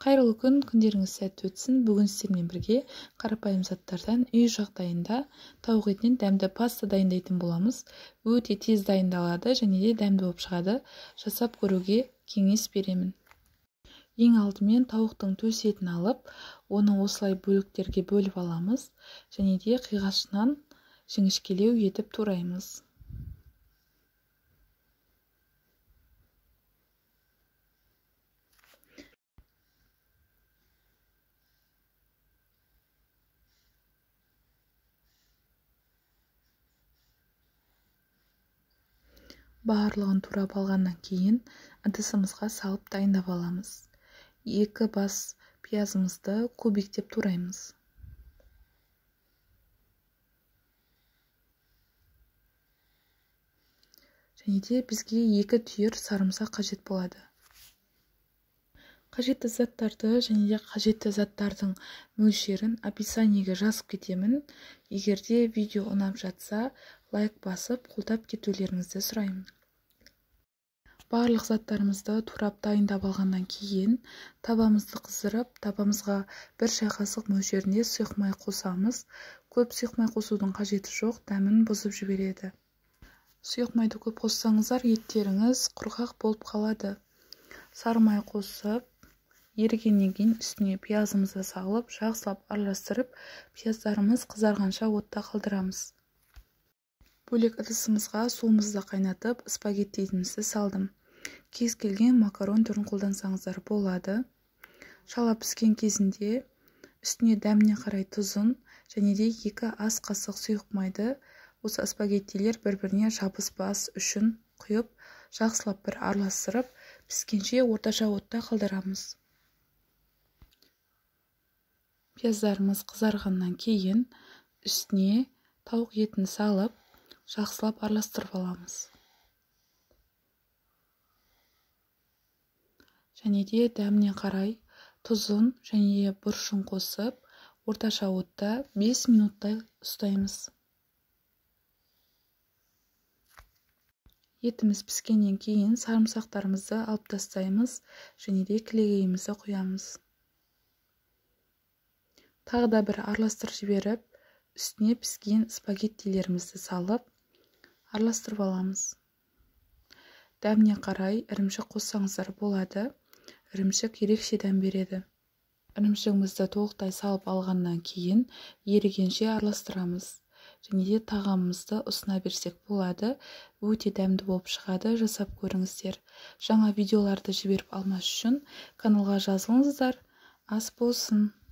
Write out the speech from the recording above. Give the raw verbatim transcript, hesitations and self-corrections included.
Қайырлы күн, күндеріңіз сәтті өтсін. Бүгін сіздермен бірге қарапайым заттардан үй жағдайында тауық етінен дәмді паста дайындайтын боламыз. Өте тез дайындалады және де дәмді болып шығады. Жасап көруге кеңес беремін. Ең алдымен тауықтың төс етін алып, оны осылай бөліктерге бөліп аламыз және де қиғашынан жіңішкелеу етіп тураймыз. Барлығын турап алғаннан кейін ыдысымызға салып дайындап аламыз. Екі бас пиязымызды кубиктеп тураймыз. Және де бізге екі түйір сарымсақ қажет болады. Қажетті заттарды және де қажетті заттардың мөлшерін описаниеге жазып кетемін. Егерде видео ұнап жатса, лайк басып, қолдап кетулеріңізді сұраймын. Барлық заттарымызды турап дайындап алғаннан кейін табамызды қыздырып, табамызға бір шай қасық мөлшерінде сұйық май қосамыз. Көп сұйық май қосудың қажеті жоқ, дәмін бұзып жібереді. Сұйық майды көп қоссаңыздар, еттеріңіз құрғақ болып қалады. Сары май қосып, ерігеннен кейін үстіне пиязымызды салып, жақсылап араластырып, пияздарымыз қызарғанша отта қалдырамыз. Бөлек ыдысымызға суымызды қайнатып, спагеттиімізді салдым. Кез келген макарон түрін қолдансаңыздар болады. Шала піскен кезінде үстіне дәміне қарай тұзын және де екі ас қасық сұйық майды осы спагеттилер бір-біріне жабыспас үшін құйып, жақсылап бір араластырып, піскенше орташа отта қалдырамыз. Пияздарымыз қызарғаннан кейін үстіне тауық етін салып, жақсылап араластырып аламыз. Және де дәміне қарай тұзын және бұршын қосып, орташа отта бес минуттай ұстаймыз. Етіміз піскеннен кейін сарымсақтарымызды алып тастаймыз және де кілегейімізді құямыз. Тағы да бір араластырып жіберіп, үстіне піскен спагеттилерімізді салып, араластырып аламыз. Дәміне қарай ірімшік қоссаңыздар болады. Ірімшік ерекше дәм береді. Ірімшігімізді толықтай салып алғаннан кейін ерігенше араластырамыз. Және де тағамымызды ұсына берсек болады. Өте дәмді болып шығады, жасап көріңіздер. Жаңа видеоларды жіберіп алмас үшін каналға жазылыңыздар. Ас болсын!